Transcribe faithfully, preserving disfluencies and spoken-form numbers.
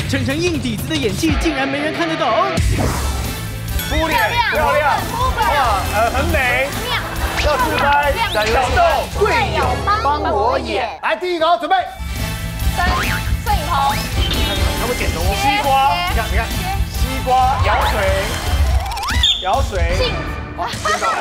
整成硬底子的演技竟然没人看得懂。 敷脸漂亮，哇，呃，很美。要自拍，小豆队友帮我演。来，第一个准备。 三，摄影棚。 他们剪头。西瓜，你看，你看，西瓜舀水，舀水。 哇，